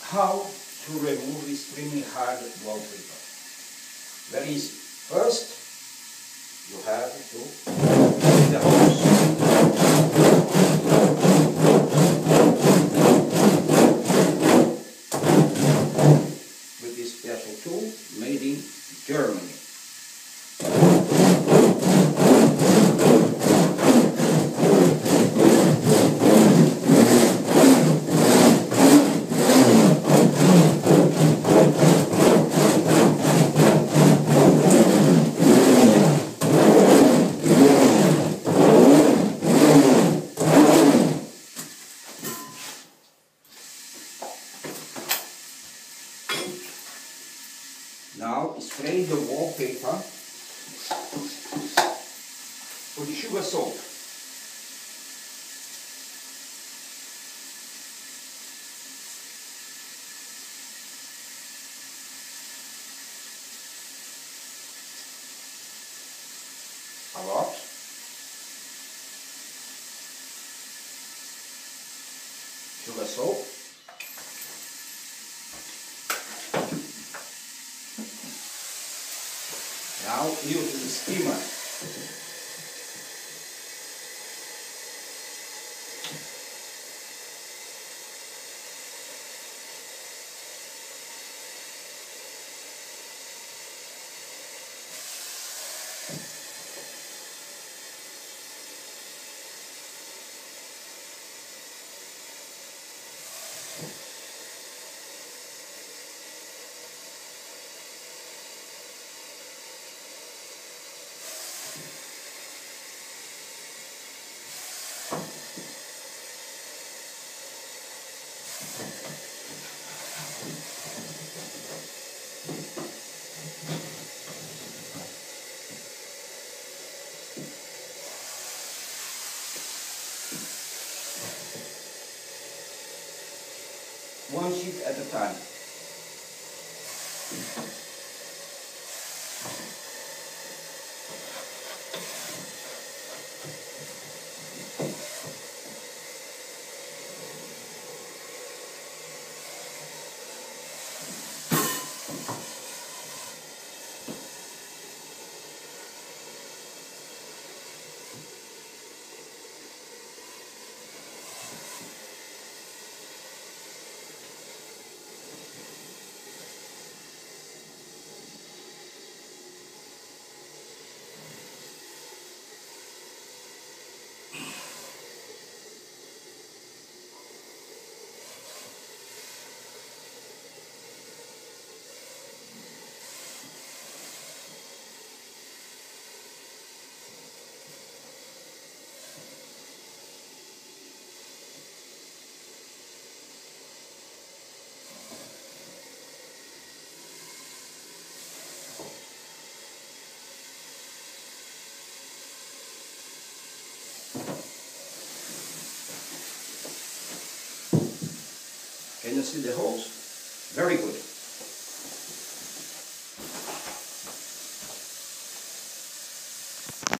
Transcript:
How to remove extremely hard wallpaper? Very easy. First, you have to take the hose. With this special tool made in Germany. Now spray the wallpaper with the sugar soap. A lot. Sugar soap. Now use the steamer. One sheet at a time. Can you see the holes? Very good.